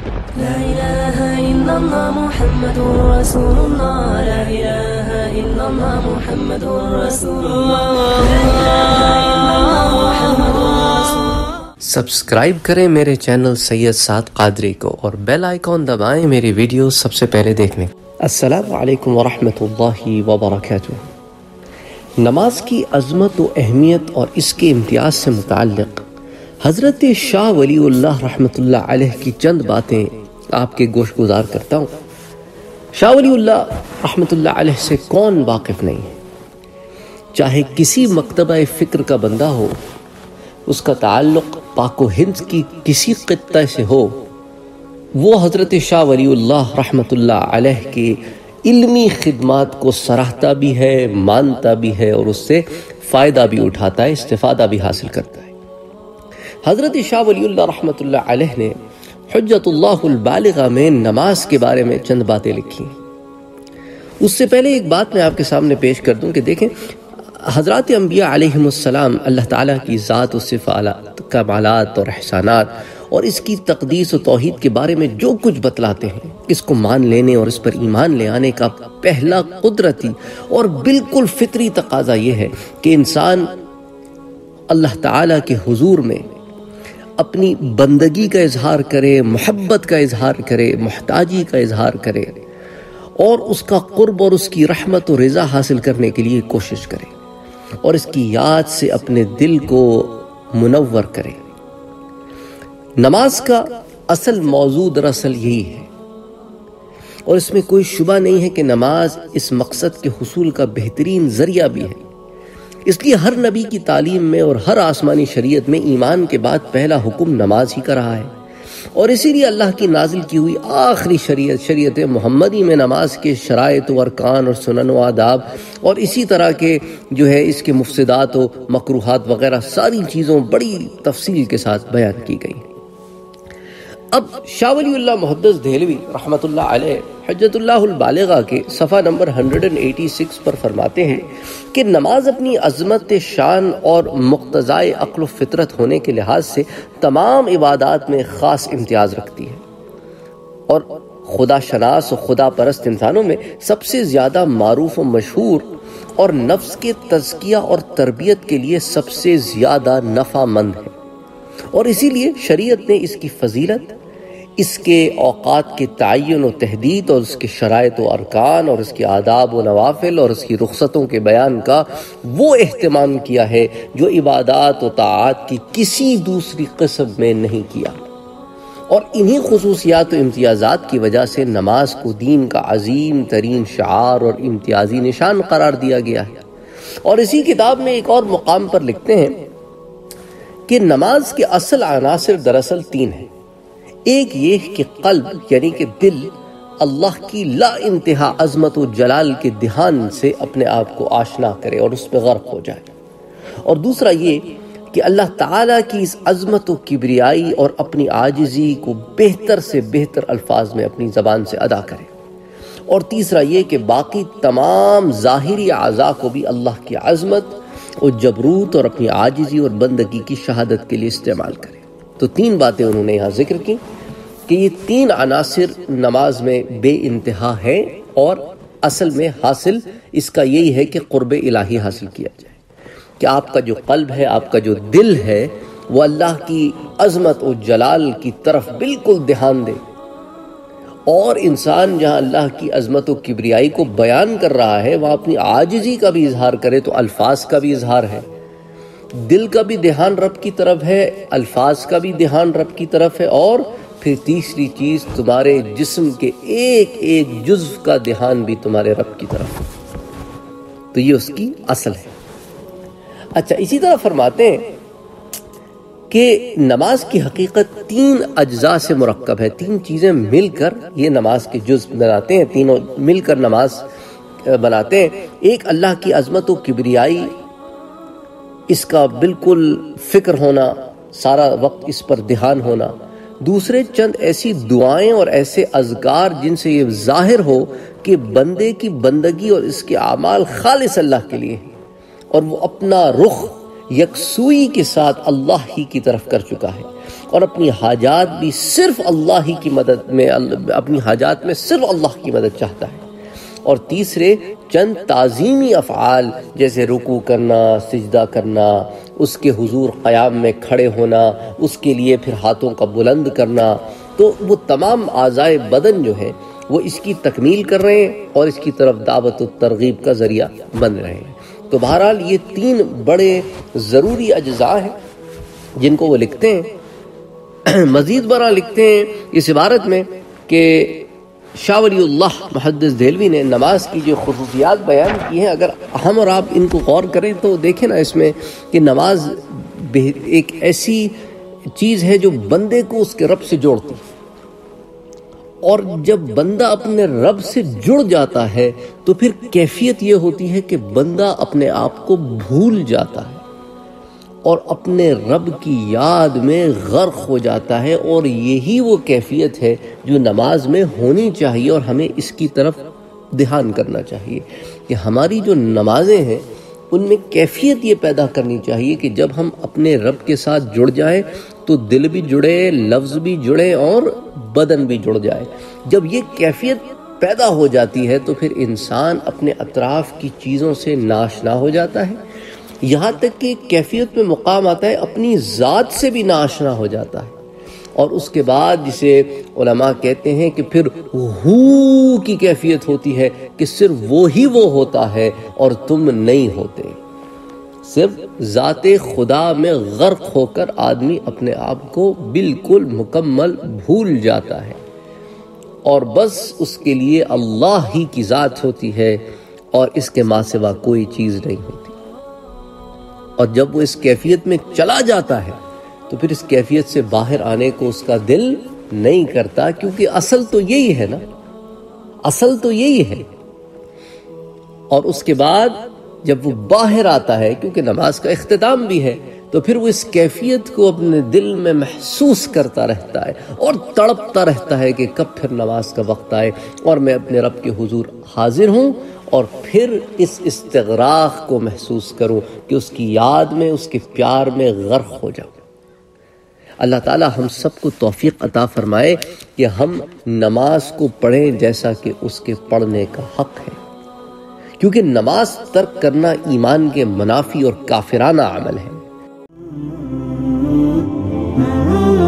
لا إله إلا الله محمد رسول الله لا إله إلا الله محمد رسول الله لا إله إلا الله محمد رسول الله. سبسکرائب کریں میرے چینل سید سعد قادری کو اور بیل آئیکن دبائیں میری ویڈیو سب سے پہلے دیکھنے. السلام علیکم ورحمۃ اللہ وبرکاتہ. نماز کی عظمت و اہمیت اور اس کے امتیاز سے متعلق حضرت شاہ ولی اللہ رحمۃ اللہ علیہ کی چند باتیں آپ کے گوش گزار کرتا ہوں. شاہ ولی اللہ رحمۃ اللہ علیہ سے کون واقف نہیں ہے؟ چاہے کسی مکتبہ فکر کا بندہ ہو، اس کا تعلق پاک و ہند کی کسی خطہ سے ہو، وہ حضرت شاہ ولی اللہ رحمۃ اللہ علیہ کے علمی خدمات کو سراہتا بھی ہے، مانتا بھی ہے اور اس سے فائدہ بھی اٹھاتا ہے، استفادہ بھی حاصل کرتا ہے. حضرت شاہ ولی اللہ رحمۃ اللہ علیہ نے حجت اللہ البالغہ میں نماز کے بارے میں چند باتیں لکھی. اس سے پہلے ایک بات میں آپ کے سامنے پیش کر دوں کہ دیکھیں، حضرات انبیاء علیہم السلام اللہ تعالیٰ کی ذات و صفات، کمالات اور احسانات اور اس کی تقدیس و توحید کے بارے میں جو کچھ بتلاتے ہیں، اس کو مان لینے اور اس پر ایمان لے آنے کا پہلا قدرتی اور بالکل فطری تقاضا یہ ہے کہ انسان اللہ تعالیٰ کے حضور میں اپنی بندگی کا اظہار کرے، محبت کا اظہار کرے، محتاجی کا اظہار کرے اور اس کا قرب اور اس کی رحمت و رضا حاصل کرنے کے لیے کوشش کرے اور اس کی یاد سے اپنے دل کو منور کرے. نماز کا اصل موضوع دراصل یہی ہے اور اس میں کوئی شبہ نہیں ہے کہ نماز اس مقصد کے حصول کا بہترین ذریعہ بھی ہے. اس لیے ہر نبی کی تعلیم میں اور ہر آسمانی شریعت میں ایمان کے بعد پہلا حکم نماز ہی کا رہا ہے اور اسی لیے اللہ کی نازل کی ہوئی آخری شریعت محمدی میں نماز کے شرائط و ارکان اور سنن و آداب اور اسی طرح کے جو ہے اس کے مفسدات و مکروہات وغیرہ ساری چیزوں بڑی تفصیل کے ساتھ بیان کی گئی. اب شاہ ولی اللہ محدث دہلوی رحمۃ اللہ علیہ حجت اللہ البالغہ کے صفحہ نمبر 186 پر فرماتے ہیں کہ نماز اپنی عظمت شان اور مقتضائے عقل و فطرت ہونے کے لحاظ سے تمام عبادات میں خاص امتیاز رکھتی ہے اور خدا شناس و خدا پرست انسانوں میں سب سے زیادہ معروف و مشہور اور نفس کے تزکیہ اور تربیت کے لیے سب سے زیادہ نفع مند ہے. اور اسی لیے شریعت نے اس کی فضیلت، اس کے اوقات کے تعین و تحدید اور اس کے شرائط و ارکان اور اس کے آداب و نوافل اور اس کی رخصتوں کے بیان کا وہ اہتمام کیا ہے جو عبادات و طاعات کی کسی دوسری قسم میں نہیں کیا. اور انہی خصوصیات و امتیازات کی وجہ سے نماز کو دین کا عظیم ترین شعار اور امتیازی نشان قرار دیا گیا ہے. اور اسی کتاب میں ایک اور مقام پر لکھتے ہیں کہ نماز کے اصل عناصر دراصل 3 ہیں. ایک یہ کہ قلب یعنی کہ دل اللہ کی لا انتہا عظمت و جلال کے دھیان سے اپنے آپ کو آشنا کرے اور اس پہ غرق ہو جائے. اور دوسرا یہ کہ اللہ تعالیٰ کی اس عظمت و کبریائی اور اپنی عاجزی کو بہتر سے بہتر الفاظ میں اپنی زبان سے ادا کرے. اور تیسرا یہ کہ باقی تمام ظاہری اعضاء کو بھی اللہ کی عظمت اور جبروت اور اپنی عاجزی اور بندگی کی شہادت کے لیے استعمال کرے. تو 3 باتیں انہوں نے یہاں ذکر کی کہ یہ 3 عناصر نماز میں بے انتہا ہیں اور اصل میں حاصل اس کا یہی ہے کہ قرب الہی حاصل کیا جائے، کہ آپ کا جو قلب ہے، آپ کا جو دل ہے، وہ اللہ کی عظمت و جلال کی طرف بالکل دھیان دے. اور انسان جہاں اللہ کی عظمت و کبریائی کو بیان کر رہا ہے وہاں اپنی عاجزی کا بھی اظہار کرے، تو الفاظ کا بھی اظہار ہے، دل کا بھی دھیان رب کی طرف ہے، الفاظ کا بھی دھیان رب کی طرف ہے، اور پھر تیسری چیز تمہارے جسم کے ایک ایک جزو کا دھیان بھی تمہارے رب کی طرف ہے. تو یہ اس کی اصل ہے. اچھا، اسی طرح فرماتے ہیں کہ نماز کی حقیقت 3 اجزاء سے مرکب ہے. 3 چیزیں مل کر یہ نماز کے جزء بناتے ہیں، تینوں مل کر نماز بناتے ہیں. ایک اللہ کی عظمت و کبریائی، اس کا بالکل فکر ہونا، سارا وقت اس پر دھیان ہونا. دوسرے چند ایسی دعائیں اور ایسے اذکار جن سے یہ ظاہر ہو کہ بندے کی بندگی اور اس کے اعمال خالص اللہ کے لیے ہیں اور وہ اپنا رخ یکسوئی کے ساتھ اللہ ہی کی طرف کر چکا ہے. اور اپنی حاجات بھی صرف اللہ ہی کی مدد میں، اپنی حاجات میں صرف اللہ کی مدد چاہتا ہے۔ اور تیسرے چند تعظیمی افعال جیسے رکوع کرنا، سجدہ کرنا، اس کے حضور قیام میں کھڑے ہونا، اس کے لیے پھر ہاتھوں کا بلند کرنا، تو وہ تمام اعضائے بدن جو ہیں وہ اس کی تکمیل کر رہے ہیں اور اس کی طرف دعوت و ترغیب کا ذریعہ بن رہے ہیں۔ تو بہرحال یہ تین بڑے ضروری اجزاء ہیں جن کو وہ لکھتے ہیں۔ مزید برآں لکھتے ہیں اس عبارت میں کہ شاہ ولی اللہ محدث دہلوی نے نماز کی جو خصوصیات بیان کی ہیں، اگر ہم اور آپ ان کو غور کریں تو دیکھیں نا اس میں کہ نماز ایک ایسی چیز ہے جو بندے کو اس کے رب سے جوڑتی ہے، اور جب بندہ اپنے رب سے جڑ جاتا ہے تو پھر کیفیت یہ ہوتی ہے کہ بندہ اپنے آپ کو بھول جاتا ہے اور اپنے رب کی یاد میں غرق ہو جاتا ہے، اور یہی وہ کیفیت ہے جو نماز میں ہونی چاہیے، اور ہمیں اس کی طرف دھیان کرنا چاہیے کہ ہماری جو نمازیں ہیں ان میں کیفیت یہ پیدا کرنی چاہیے کہ جب ہم اپنے رب کے ساتھ جڑ جائیں تو دل بھی جڑے، لفظ بھی جڑے اور بدن بھی جڑ جائے۔ جب یہ کیفیت پیدا ہو جاتی ہے تو پھر انسان اپنے اطراف کی چیزوں سے ناشنا ہو جاتا ہے، یہاں تک کہ کیفیت میں مقام آتا ہے اپنی ذات سے بھی ناشنا ہو جاتا ہے، اور اس کے بعد جسے علماء کہتے ہیں کہ پھر ہو کی کیفیت ہوتی ہے کہ صرف وہی وہ ہوتا ہے اور تم نہیں ہوتے۔ صرف ذات خدا میں غرق ہو کر آدمی اپنے آپ کو بالکل مکمل بھول جاتا ہے، اور بس اس کے لیے اللہ ہی کی ذات ہوتی ہے اور اس کے ماں سوا کوئی چیز نہیں ہوتی۔ اور جب وہ اس کیفیت میں چلا جاتا ہے تو پھر اس کیفیت سے باہر آنے کو اس کا دل نہیں کرتا، کیونکہ اصل تو یہی ہے نا، اصل تو یہی ہے۔ اور اس کے بعد جب وہ باہر آتا ہے، کیونکہ نماز کا اختتام بھی ہے، تو پھر وہ اس کیفیت کو اپنے دل میں محسوس کرتا رہتا ہے اور تڑپتا رہتا ہے کہ کب پھر نماز کا وقت آئے اور میں اپنے رب کے حضور حاضر ہوں، اور پھر اس استغراق کو محسوس کروں کہ اس کی یاد میں، اس کے پیار میں غرق ہو جاؤں۔ اللہ تعالی ہم سب کو توفیق عطا فرمائے کہ ہم نماز کو پڑھیں جیسا کہ اس کے پڑھنے کا حق ہے، کیونکہ نماز ترک کرنا ایمان کے منافی اور کافرانہ عمل ہے۔